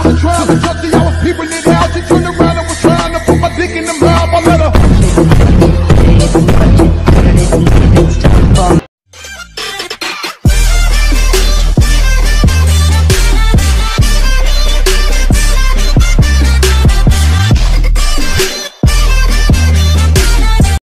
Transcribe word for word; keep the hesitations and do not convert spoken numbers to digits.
the trial and justice, I was peeping it.